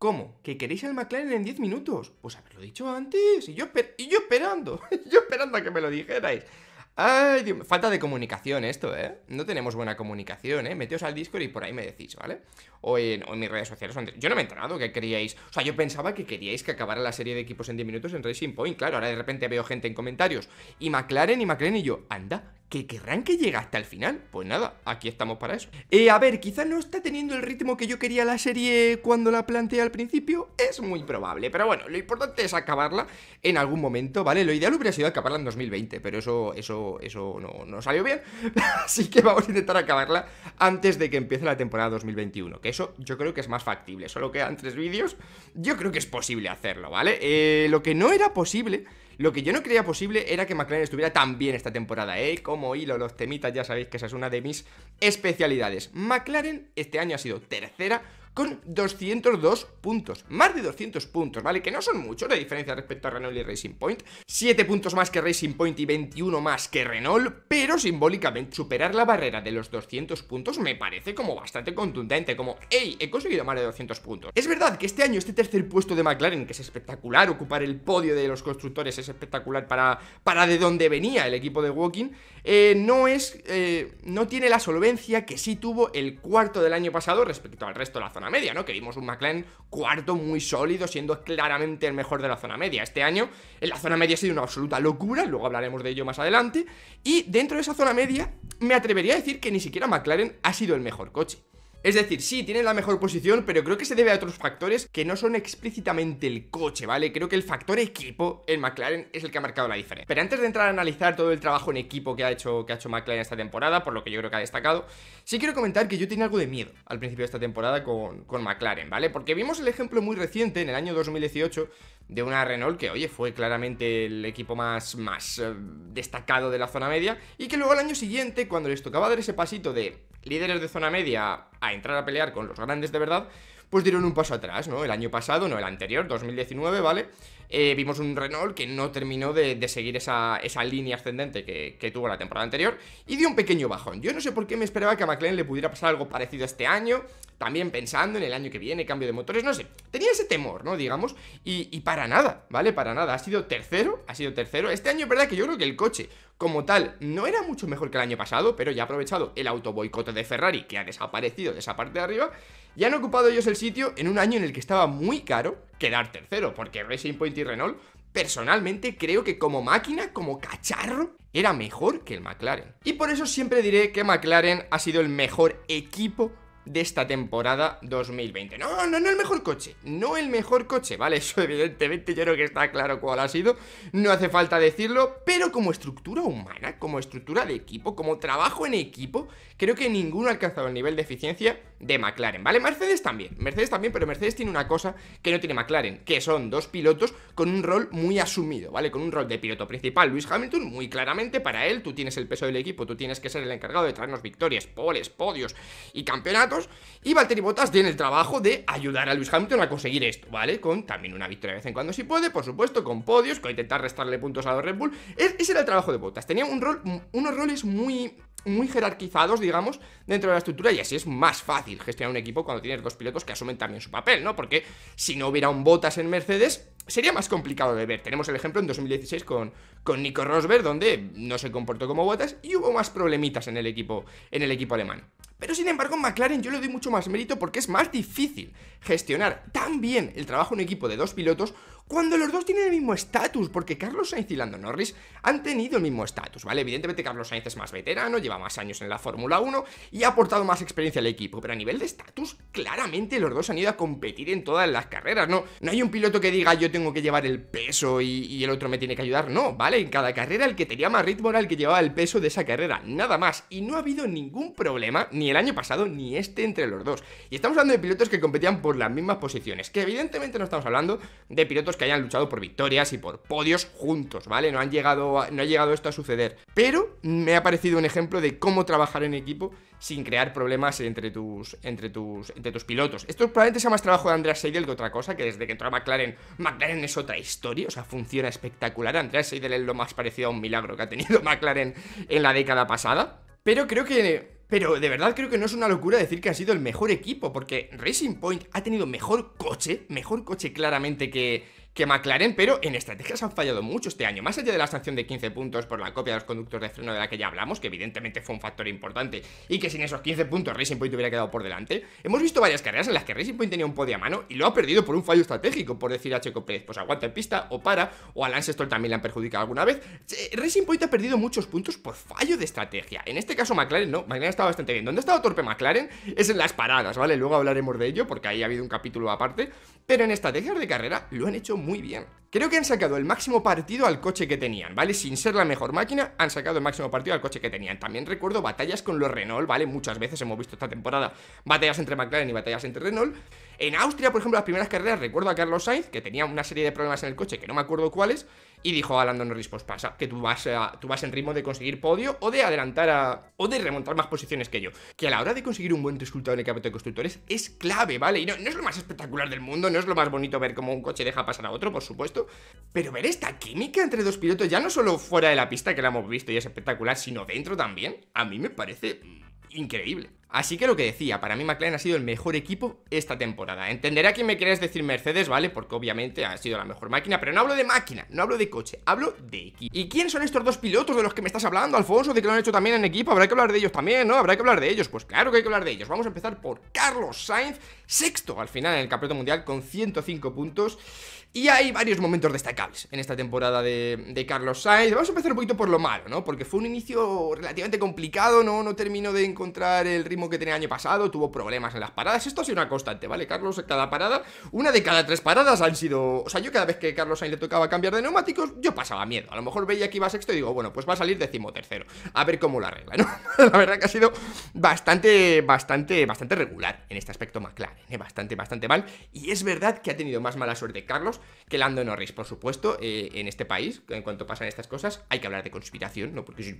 ¿Cómo? ¿Que queréis al McLaren en 10 minutos? Pues haberlo dicho antes. Y yo esperando. Yo esperando a que me lo dijerais. Ay, Dios, falta de comunicación esto, ¿eh? No tenemos buena comunicación, ¿eh? Meteos al Discord y por ahí me decís, ¿vale? O en mis redes sociales. Yo no me he enterado que queríais... O sea, yo pensaba que queríais que acabara la serie de equipos en 10 minutos en Racing Point. Claro, ahora de repente veo gente en comentarios. Y McLaren y yo, anda, ¿que querrán que llegue hasta el final? Pues nada, aquí estamos para eso. A ver, quizás no está teniendo el ritmo que yo quería la serie cuando la planteé al principio. Es muy probable, pero bueno, lo importante es acabarla en algún momento, ¿vale? Lo ideal hubiera sido acabarla en 2020, pero eso no salió bien. Así que vamos a intentar acabarla antes de que empiece la temporada 2021, que eso yo creo que es más factible. Solo quedan 3 vídeos, yo creo que es posible hacerlo, ¿vale? Lo que no era posible... Lo que yo no creía posible era que McLaren estuviera tan bien esta temporada, como hilo los temitas, ya sabéis que esa es una de mis especialidades. McLaren este año ha sido tercera con 202 puntos, más de 200 puntos, ¿vale? Que no son muchos de diferencia respecto a Renault y Racing Point, 7 puntos más que Racing Point y 21 más que Renault, pero simbólicamente superar la barrera de los 200 puntos me parece como bastante contundente, como, hey, he conseguido más de 200 puntos. Es verdad que este año este tercer puesto de McLaren, que es espectacular, ocupar el podio de los constructores es espectacular para de donde venía el equipo de Walking, no tiene la solvencia que sí tuvo el cuarto del año pasado respecto al resto de la zona media, ¿no? Que vimos un McLaren cuarto muy sólido, siendo claramente el mejor de la zona media. Este año en la zona media ha sido una absoluta locura, luego hablaremos de ello más adelante, y dentro de esa zona media me atrevería a decir que ni siquiera McLaren ha sido el mejor coche. Es decir, sí, tiene la mejor posición, pero creo que se debe a otros factores que no son explícitamente el coche, ¿vale? Creo que el factor equipo, el McLaren, es el que ha marcado la diferencia. Pero antes de entrar a analizar todo el trabajo en equipo que ha hecho McLaren esta temporada, por lo que yo creo que ha destacado, sí quiero comentar que yo tenía algo de miedo al principio de esta temporada con McLaren, ¿vale? Porque vimos el ejemplo muy reciente, en el año 2018, de una Renault que, oye, fue claramente el equipo más destacado de la zona media, y que luego al año siguiente, cuando les tocaba dar ese pasito de líderes de zona media a entrar a pelear con los grandes de verdad, pues dieron un paso atrás, ¿no? El año pasado, no, el anterior, 2019, ¿vale? Vimos un Renault que no terminó de seguir esa línea ascendente que tuvo la temporada anterior y dio un pequeño bajón. Yo no sé por qué me esperaba que a McLaren le pudiera pasar algo parecido este año, también pensando en el año que viene, cambio de motores, no sé, tenía ese temor, ¿no? Digamos, y para nada, ¿vale? Para nada, ha sido tercero. Este año es verdad que yo creo que el coche como tal no era mucho mejor que el año pasado, pero ya ha aprovechado el autoboicote de Ferrari, que ha desaparecido de esa parte de arriba, y han ocupado ellos el sitio en un año en el que estaba muy caro quedar tercero, porque Racing Point y Renault, personalmente creo que como máquina, como cacharro, era mejor que el McLaren. Y por eso siempre diré que McLaren ha sido el mejor equipo de esta temporada 2020. No el mejor coche, no el mejor coche, ¿vale? Eso evidentemente yo creo que está claro cuál ha sido, no hace falta decirlo, pero como estructura humana, como estructura de equipo, como trabajo en equipo, creo que ninguno ha alcanzado el nivel de eficiencia de McLaren, ¿vale? Mercedes también, pero Mercedes tiene una cosa que no tiene McLaren, que son dos pilotos con un rol muy asumido, ¿vale? Con un rol de piloto principal, Lewis Hamilton, muy claramente para él, tú tienes el peso del equipo, tú tienes que ser el encargado de traernos victorias, poles, podios y campeonatos. Y Valtteri Bottas tiene el trabajo de ayudar a Lewis Hamilton a conseguir esto, ¿vale? Con también una victoria de vez en cuando si puede, por supuesto, con podios, con intentar restarle puntos a los Red Bull. Ese era el trabajo de Bottas, tenía unos roles muy jerarquizados, digamos, dentro de la estructura, y así es más fácil gestionar un equipo cuando tienes dos pilotos que asumen también su papel, ¿no? Porque si no hubiera un Bottas en Mercedes, sería más complicado de ver. Tenemos el ejemplo en 2016 con Nico Rosberg, donde no se comportó como Bottas y hubo más problemitas en el equipo alemán. Pero sin embargo en McLaren yo le doy mucho más mérito porque es más difícil gestionar tan bien el trabajo en equipo de dos pilotos cuando los dos tienen el mismo estatus, porque Carlos Sainz y Lando Norris han tenido el mismo estatus, ¿vale? Evidentemente Carlos Sainz es más veterano, lleva más años en la Fórmula 1 y ha aportado más experiencia al equipo, pero a nivel de estatus, claramente los dos han ido a competir en todas las carreras, no hay un piloto que diga yo tengo que llevar el peso y el otro me tiene que ayudar, no, ¿vale? En cada carrera el que tenía más ritmo era el que llevaba el peso de esa carrera, nada más, y no ha habido ningún problema, ni el año pasado ni este entre los dos, y estamos hablando de pilotos que competían por las mismas posiciones, que evidentemente no estamos hablando de pilotos que hayan luchado por victorias y por podios juntos, ¿vale? No ha llegado esto a suceder, pero me ha parecido un ejemplo de cómo trabajar en equipo sin crear problemas entre tus pilotos. Esto probablemente sea más trabajo de Andreas Seidel que otra cosa, que desde que entró a McLaren es otra historia, o sea, funciona espectacular. Andreas Seidel es lo más parecido a un milagro que ha tenido McLaren en la década pasada, pero creo que Pero de verdad creo que no es una locura decir que ha sido el mejor equipo, porque Racing Point ha tenido mejor coche claramente que McLaren, pero en estrategias han fallado mucho este año. Más allá de la sanción de 15 puntos por la copia de los conductos de freno de la que ya hablamos, que evidentemente fue un factor importante y que sin esos 15 puntos Racing Point hubiera quedado por delante, hemos visto varias carreras en las que Racing Point tenía un podio a mano y lo ha perdido por un fallo estratégico, por decir a Checo Pérez, pues aguanta en pista o para, o a Lance Stroll también le han perjudicado alguna vez. Racing Point ha perdido muchos puntos por fallo de estrategia. En este caso McLaren no, McLaren estaba bastante bien. ¿Dónde ha estado torpe McLaren? Es en las paradas, ¿vale? Luego hablaremos de ello porque ahí ha habido un capítulo aparte, pero en estrategias de carrera lo han hecho muy bien. Creo que han sacado el máximo partido al coche que tenían, ¿vale? Sin ser la mejor máquina, han sacado el máximo partido al coche que tenían. También recuerdo batallas con los Renault, ¿vale? Muchas veces hemos visto esta temporada batallas entre McLaren y batallas entre Renault. En Austria, por ejemplo, las primeras carreras, recuerdo a Carlos Sainz, que tenía una serie de problemas en el coche que no me acuerdo cuáles, y dijo a Lando Norris, pues pasa, que tú vas en ritmo de conseguir podio o de adelantar o de remontar más posiciones que yo. Que a la hora de conseguir un buen resultado en el campeonato de constructores es clave, ¿vale? Y no es lo más espectacular del mundo, no es lo más bonito ver cómo un coche deja pasar a otro, por supuesto, pero ver esta química entre dos pilotos, ya no solo fuera de la pista, que la hemos visto y es espectacular, sino dentro también, a mí me parece increíble. Así que lo que decía, para mí McLaren ha sido el mejor equipo esta temporada. Entenderé a quién me quieres decir Mercedes, ¿vale? Porque obviamente ha sido la mejor máquina, pero no hablo de máquina, no hablo de coche, hablo de equipo. ¿Y quién son estos dos pilotos de los que me estás hablando, Alfonso? De que lo han hecho también en equipo, habrá que hablar de ellos también, ¿no? Habrá que hablar de ellos, pues claro que hay que hablar de ellos. Vamos a empezar por Carlos Sainz, sexto al final en el campeonato mundial con 105 puntos. Y hay varios momentos destacables en esta temporada de Carlos Sainz. Vamos a empezar un poquito por lo malo, ¿no? Porque fue un inicio relativamente complicado, no terminó de encontrar el ritmo que tenía el año pasado, tuvo problemas en las paradas. Esto ha sido una constante, ¿vale? Carlos, cada parada, una de cada 3 paradas han sido... O sea, yo cada vez que Carlos Sainz le tocaba cambiar de neumáticos, yo pasaba miedo. A lo mejor veía que iba sexto y digo, bueno, pues va a salir 13º. A ver cómo lo arregla, ¿no? La verdad que ha sido bastante regular en este aspecto McLaren, ¿eh? Bastante mal. Y es verdad que ha tenido más mala suerte Carlos que Lando Norris, por supuesto, en este país. En cuanto pasan estas cosas, hay que hablar de conspiración, ¿no? Porque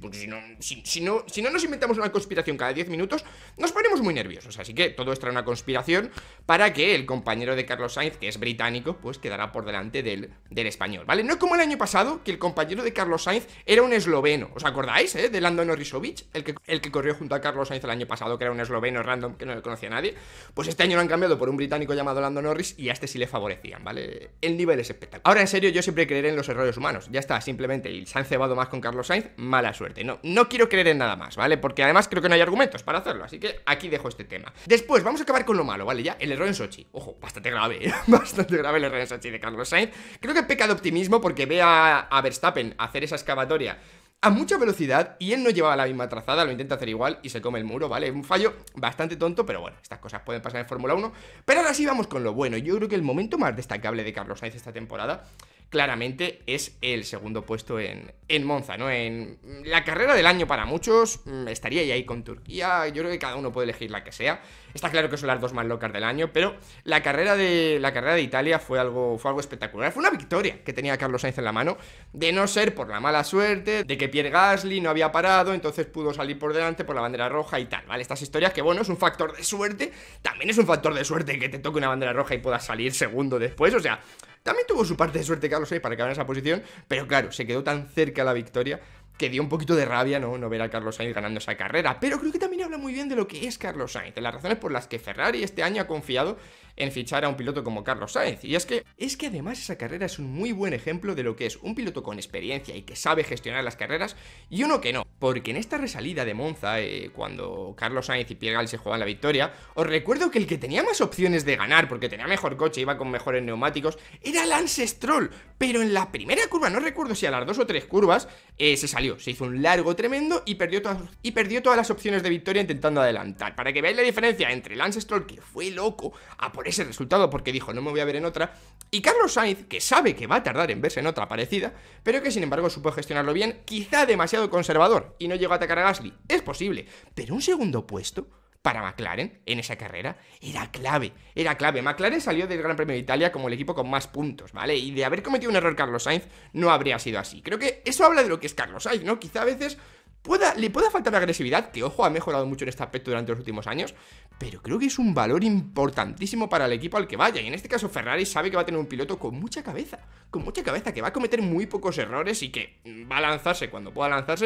si no nos inventamos una conspiración cada 10 minutos, nos ponemos muy nerviosos. Así que todo esto era una conspiración para que el compañero de Carlos Sainz, que es británico, pues quedará por delante del español, ¿vale? No como el año pasado, que el compañero de Carlos Sainz era un esloveno. ¿Os acordáis, de Lando Norrisovic? El que corrió junto a Carlos Sainz el año pasado, que era un esloveno random que no le conocía a nadie. Pues este año lo han cambiado por un británico llamado Lando Norris y a este sí le favorecían, ¿vale? El nivel es espectacular. Ahora, en serio, yo siempre creeré en los errores humanos. Ya está, simplemente, y se han cebado más con Carlos Sainz, mala suerte. No quiero creer en nada más, ¿vale? Porque además creo que no hay argumentos para hacerlo, así que aquí dejo este tema. Después, vamos a acabar con lo malo, ¿vale? Ya, el error en Sochi. Ojo, bastante grave, ¿eh? Bastante grave el error en Sochi de Carlos Sainz. Creo que peca de optimismo porque ve a Verstappen hacer esa excavatoria a mucha velocidad y él no llevaba la misma trazada, lo intenta hacer igual y se come el muro, ¿vale? Un fallo bastante tonto, pero bueno, estas cosas pueden pasar en Fórmula 1. Pero ahora sí vamos con lo bueno. Yo creo que el momento más destacable de Carlos Sainz esta temporada claramente es el segundo puesto en Monza, ¿no? En la carrera del año para muchos, estaría ahí con Turquía. Yo creo que cada uno puede elegir la que sea. Está claro que son las dos más locas del año, pero la carrera de Italia fue algo espectacular. Fue una victoria que tenía Carlos Sainz en la mano, de no ser por la mala suerte de que Pierre Gasly no había parado, entonces pudo salir por delante por la bandera roja y tal, ¿vale? Estas historias que, bueno, es un factor de suerte, también es un factor de suerte que te toque una bandera roja y puedas salir segundo después, o sea, también tuvo su parte de suerte Carlos Sainz para acabar en esa posición, pero claro, se quedó tan cerca la victoria que dio un poquito de rabia, no ver a Carlos Sainz ganando esa carrera. Pero creo que también habla muy bien de lo que es Carlos Sainz, de las razones por las que Ferrari este año ha confiado en fichar a un piloto como Carlos Sainz. Y es que además esa carrera es un muy buen ejemplo de lo que es un piloto con experiencia y que sabe gestionar las carreras y uno que no. Porque en esta resalida de Monza, cuando Carlos Sainz y Pierre Gasly se jugaban la victoria, os recuerdo que el que tenía más opciones de ganar, porque tenía mejor coche, iba con mejores neumáticos, era Lance Stroll. Pero en la primera curva, no recuerdo si a las 2 o 3 curvas, se salió, se hizo un largo tremendo y perdió todas las opciones de victoria intentando adelantar. Para que veáis la diferencia entre Lance Stroll, que fue loco a por ese resultado porque dijo no me voy a ver en otra, y Carlos Sainz, que sabe que va a tardar en verse en otra parecida, pero que sin embargo supo gestionarlo bien, quizá demasiado conservador, y no llegó a atacar a Gasly. Es posible, pero un segundo puesto para McLaren en esa carrera era clave. McLaren salió del Gran Premio de Italia como el equipo con más puntos, ¿vale? Y de haber cometido un error Carlos Sainz no habría sido así. Creo que eso habla de lo que es Carlos Sainz, ¿no? Quizá a veces le pueda faltar agresividad, que ojo, ha mejorado mucho en este aspecto durante los últimos años, pero creo que es un valor importantísimo para el equipo al que vaya. Y en este caso Ferrari sabe que va a tener un piloto con mucha cabeza, que va a cometer muy pocos errores y que va a lanzarse cuando pueda lanzarse,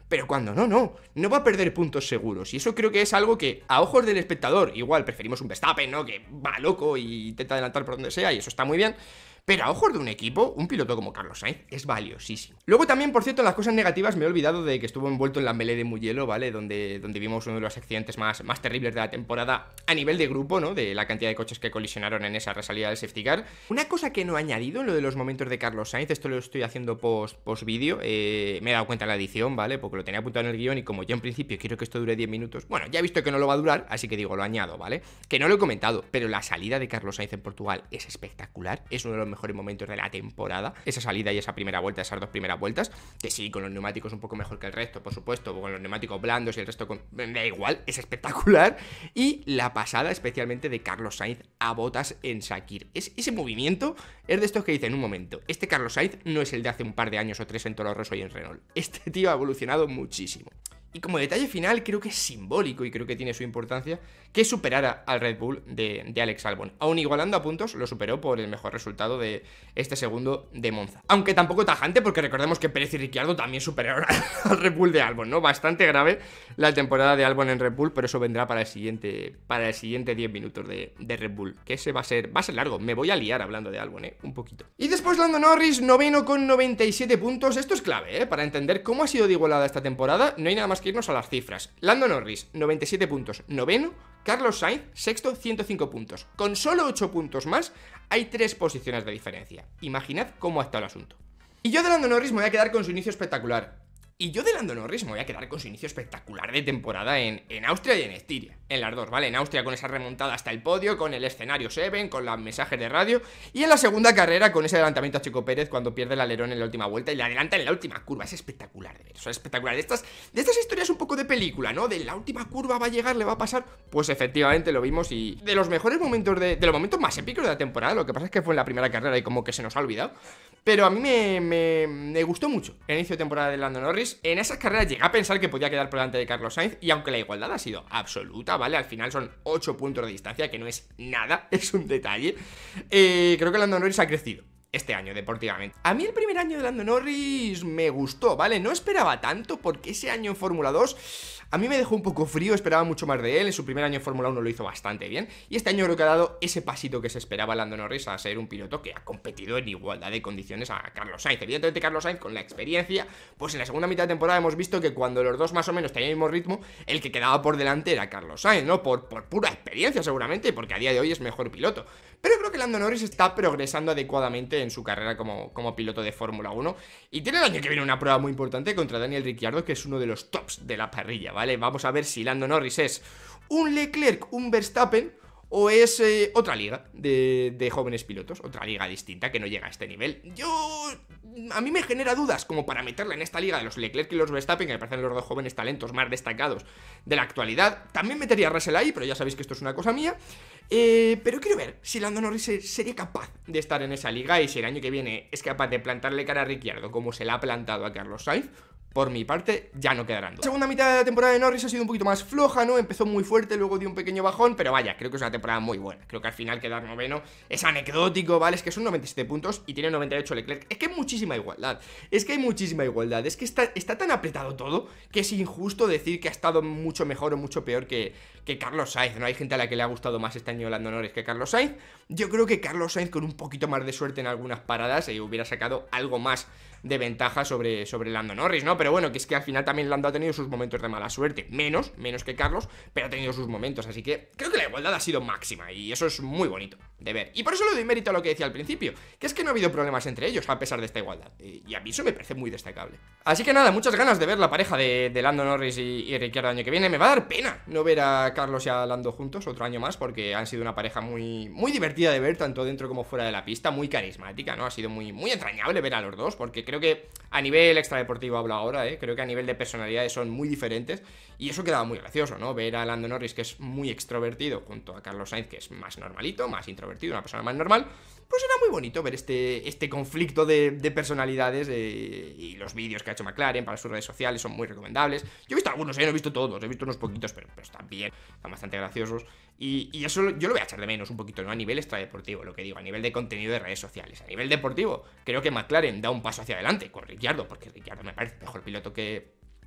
pero cuando no va a perder puntos seguros. Y eso creo que es algo que, a ojos del espectador, igual preferimos un Verstappen, ¿no? Que va loco y intenta adelantar por donde sea, y eso está muy bien. Pero a ojos de un equipo, un piloto como Carlos Sainz es valiosísimo. Luego también, por cierto, en las cosas negativas me he olvidado de que estuvo envuelto en la melee de Mugello, ¿vale? Donde vimos uno de los accidentes más terribles de la temporada a nivel de grupo, ¿no? De la cantidad de coches que colisionaron en esa resalida del safety car. Una cosa que no he añadido en lo de los momentos de Carlos Sainz, esto lo estoy haciendo post vídeo, me he dado cuenta en la edición, ¿vale? Porque lo tenía apuntado en el guión y como yo en principio quiero que esto dure 10 minutos, bueno, ya he visto que no lo va a durar, así que digo, lo añado, ¿vale? Que no lo he comentado, pero la salida de Carlos Sainz en Portugal es espectacular, es uno de los mejores momentos de la temporada, esa salida y esa primera vuelta, esas dos primeras vueltas, que sí, con los neumáticos un poco mejor que el resto, por supuesto, con los neumáticos blandos y el resto da igual, es espectacular. Y la pasada especialmente de Carlos Sainz a Bottas en Sakir, ese movimiento es de estos que dicen, un momento, este Carlos Sainz no es el de hace un par de años o 3 en Toro Rosso y en Renault, este tío ha evolucionado muchísimo. Y como detalle final, creo que es simbólico y creo que tiene su importancia que superara al Red Bull de Alex Albon. Aún igualando a puntos, lo superó por el mejor resultado de este segundo de Monza. Aunque tampoco tajante, porque recordemos que Pérez y Ricciardo también superaron al Red Bull de Albon, ¿no? Bastante grave la temporada de Albon en Red Bull, pero eso vendrá para el siguiente 10 minutos de Red Bull, que ese va a ser largo. Me voy a liar hablando de Albon, un poquito. Y después Lando Norris, noveno con 97 puntos. Esto es clave, para entender cómo ha sido de igualada esta temporada. No hay nada más que irnos a las cifras. Lando Norris, 97 puntos, noveno. Carlos Sainz, sexto, 105 puntos. Con solo 8 puntos más, hay 3 posiciones de diferencia. Imaginad cómo ha estado el asunto. Y yo de Lando Norris me voy a quedar con su inicio espectacular. Y yo de Lando Norris me voy a quedar con su inicio espectacular de temporada en Austria y en Estiria, en las dos, ¿vale? En Austria con esa remontada hasta el podio, con el escenario 7, con los mensajes de radio, y en la segunda carrera con ese adelantamiento a Checo Pérez cuando pierde el alerón en la última vuelta y le adelanta en la última curva. Es espectacular de ver, eso es espectacular. De estas historias un poco de película, ¿no? De la última curva va a llegar, le va a pasar. Pues efectivamente lo vimos y de los mejores momentos de los momentos más épicos de la temporada. Lo que pasa es que fue en la primera carrera y como que se nos ha olvidado. Pero a mí me gustó mucho el inicio de temporada de Lando Norris. En esas carreras llegué a pensar que podía quedar por delante de Carlos Sainz. Y aunque la igualdad ha sido absoluta, ¿vale? Al final son 8 puntos de distancia, que no es nada, es un detalle. Creo que Lando Norris ha crecido este año deportivamente. A mí el primer año de Lando Norris me gustó, ¿vale? No esperaba tanto porque ese año en Fórmula 2 a mí me dejó un poco frío, esperaba mucho más de él. En su primer año en Fórmula 1 lo hizo bastante bien. Y este año creo que ha dado ese pasito que se esperaba Lando Norris a ser un piloto que ha competido en igualdad de condiciones a Carlos Sainz. Evidentemente Carlos Sainz con la experiencia, pues en la segunda mitad de temporada hemos visto que cuando los dos más o menos tenían el mismo ritmo, el que quedaba por delante era Carlos Sainz, ¿no? Por pura experiencia seguramente, porque a día de hoy es mejor piloto. Pero creo que Lando Norris está progresando adecuadamente en su carrera como piloto de Fórmula 1. Y tiene el año que viene una prueba muy importante contra Daniel Ricciardo, que es uno de los tops de la parrilla, ¿vale? Vamos a ver si Lando Norris es un Leclerc, un Verstappen o es otra liga de jóvenes pilotos, otra liga distinta que no llega a este nivel. A mí me genera dudas como para meterla en esta liga de los Leclerc y los Verstappen, que me parecen los dos jóvenes talentos más destacados de la actualidad. También metería a Russell ahí, pero ya sabéis que esto es una cosa mía. Pero quiero ver si Lando Norris sería capaz de estar en esa liga y si el año que viene es capaz de plantarle cara a Ricciardo como se la ha plantado a Carlos Sainz. Por mi parte, ya no quedarán dudas. La segunda mitad de la temporada de Norris ha sido un poquito más floja, ¿no? Empezó muy fuerte, luego dio un pequeño bajón, pero vaya, creo que es una temporada muy buena. Creo que al final quedar noveno es anecdótico, ¿vale? Es que son 97 puntos y tiene 98 Leclerc. Es que hay muchísima igualdad. Es que está tan apretado todo que es injusto decir que ha estado mucho mejor o mucho peor que Carlos Sainz, ¿no? Hay gente a la que le ha gustado más este año Lando Norris que Carlos Sainz. Yo creo que Carlos Sainz con un poquito más de suerte en algunas paradas hubiera sacado algo más de ventaja sobre Lando Norris, ¿no? Pero bueno, que es que al final también Lando ha tenido sus momentos de mala suerte, menos que Carlos, pero ha tenido sus momentos, así que creo que la igualdad ha sido máxima y eso es muy bonito de ver. Y por eso le doy mérito a lo que decía al principio, que es que no ha habido problemas entre ellos a pesar de esta igualdad, y a mí eso me parece muy destacable. Así que nada, muchas ganas de ver la pareja de Lando Norris y Ricciardo el año que viene. Me va a dar pena no ver a Carlos y a Lando juntos otro año más, porque han sido una pareja muy divertida de ver, tanto dentro como fuera de la pista, muy carismática, ¿no? Ha sido muy entrañable ver a los dos, porque creo que a nivel extradeportivo hablo ahora, creo que a nivel de personalidades son muy diferentes y eso quedaba muy gracioso, ¿no? Ver a Lando Norris, que es muy extrovertido, junto a Carlos Sainz, que es más normalito, más introvertido, una persona más normal. Pues era muy bonito ver este conflicto de personalidades, y los vídeos que ha hecho McLaren para sus redes sociales son muy recomendables. Yo he visto algunos, no he visto todos, he visto unos poquitos, pero están bien, están bastante graciosos. Y eso yo lo voy a echar de menos un poquito, ¿no? A nivel extradeportivo, lo que digo, a nivel de contenido de redes sociales. A nivel deportivo, creo que McLaren da un paso hacia adelante con Ricciardo, porque Ricciardo me parece mejor piloto que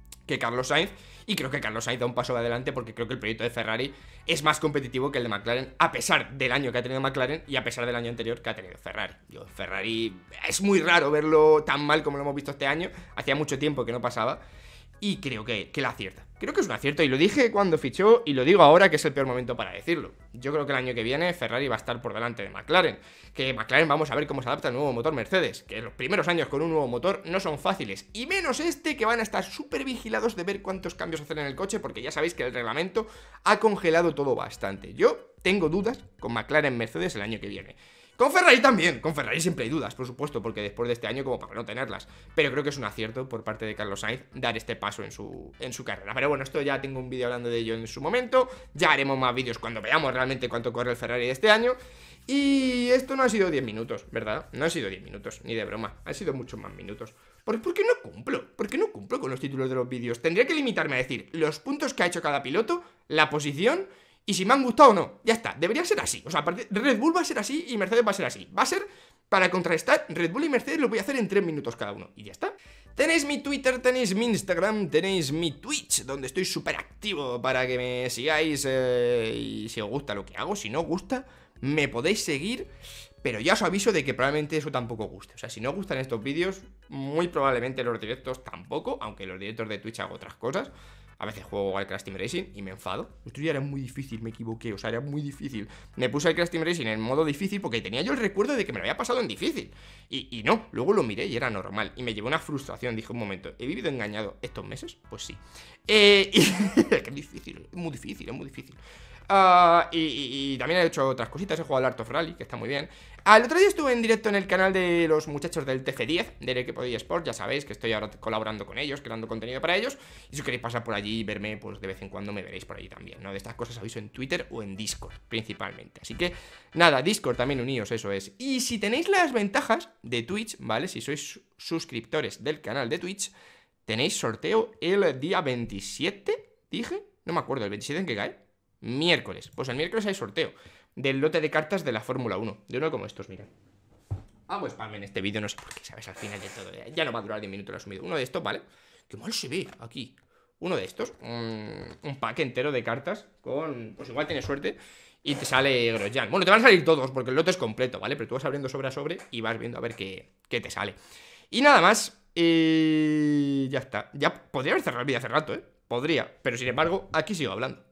que Carlos Sainz. Y creo que Carlos Sainz da un paso adelante porque creo que el proyecto de Ferrari es más competitivo que el de McLaren, a pesar del año que ha tenido McLaren y a pesar del año anterior que ha tenido Ferrari. Ferrari es muy raro verlo tan mal como lo hemos visto este año. Hacía mucho tiempo que no pasaba. Y creo que la acierta. Creo que es un acierto y lo dije cuando fichó y lo digo ahora que es el peor momento para decirlo. Yo creo que el año que viene Ferrari va a estar por delante de McLaren. Que McLaren vamos a ver cómo se adapta al nuevo motor Mercedes. Que los primeros años con un nuevo motor no son fáciles. Y menos este, que van a estar súper vigilados de ver cuántos cambios hacen en el coche, porque ya sabéis que el reglamento ha congelado todo bastante. Yo tengo dudas con McLaren Mercedes el año que viene. Con Ferrari también, con Ferrari siempre hay dudas, por supuesto, porque después de este año como para no tenerlas. Pero creo que es un acierto por parte de Carlos Sainz dar este paso en su carrera. Pero bueno, esto ya tengo un vídeo hablando de ello en su momento. Ya haremos más vídeos cuando veamos realmente cuánto corre el Ferrari de este año. Y esto no ha sido 10 minutos, ¿verdad? No ha sido 10 minutos, ni de broma. Han sido muchos más minutos. ¿Por qué no cumplo? ¿Por qué no cumplo con los títulos de los vídeos? Tendría que limitarme a decir los puntos que ha hecho cada piloto, la posición y si me han gustado o no. Ya está, debería ser así. O sea, Red Bull va a ser así y Mercedes va a ser así. Va a ser, para contrarrestar, Red Bull y Mercedes lo voy a hacer en 3 minutos cada uno. Y ya está. Tenéis mi Twitter, tenéis mi Instagram, tenéis mi Twitch, donde estoy súper activo para que me sigáis. Y si os gusta lo que hago, si no os gusta, me podéis seguir. Pero ya os aviso de que probablemente eso tampoco os guste. O sea, si no os gustan estos vídeos, muy probablemente los directos tampoco. Aunque los directos de Twitch hago otras cosas. A veces juego al Crash Team Racing y me enfado. Esto ya era muy difícil, me equivoqué, o sea, era muy difícil. Me puse el Crash Team Racing en modo difícil porque tenía yo el recuerdo de que me lo había pasado en difícil. Y no, luego lo miré y era normal. Y me llevó una frustración, dije un momento, ¿he vivido engañado estos meses? Pues sí. Que es difícil, es muy difícil, es muy difícil. Y también he hecho otras cositas, he jugado al Art of Rally, que está muy bien. El otro día estuve en directo en el canal de los muchachos del TF10, del equipo de eSport, ya sabéis que estoy ahora colaborando con ellos, creando contenido para ellos. Y si queréis pasar por allí y verme, pues de vez en cuando me veréis por allí también, ¿no? De estas cosas aviso en Twitter o en Discord, principalmente. Así que, nada, Discord también uníos, eso es. Y si tenéis las ventajas de Twitch, ¿vale? Si sois suscriptores del canal de Twitch, tenéis sorteo el día 27, dije, no me acuerdo, ¿el 27 en qué cae? Miércoles, pues el miércoles hay sorteo del lote de cartas de la Fórmula 1, de uno como estos, mira. Hago spam en este vídeo, no sé por qué, ¿sabes? Al final de todo, ya no va a durar 10 minutos lo asumido. Uno de estos, ¿vale? Qué mal se ve aquí. Uno de estos, un pack entero de cartas con, pues igual tienes suerte y te sale Grosjean. Bueno, te van a salir todos porque el lote es completo, ¿vale? Pero tú vas abriendo sobre a sobre y vas viendo a ver qué te sale. Y nada más, ya está. Ya podría haber cerrado el vídeo hace rato, ¿eh? Podría, pero sin embargo, aquí sigo hablando.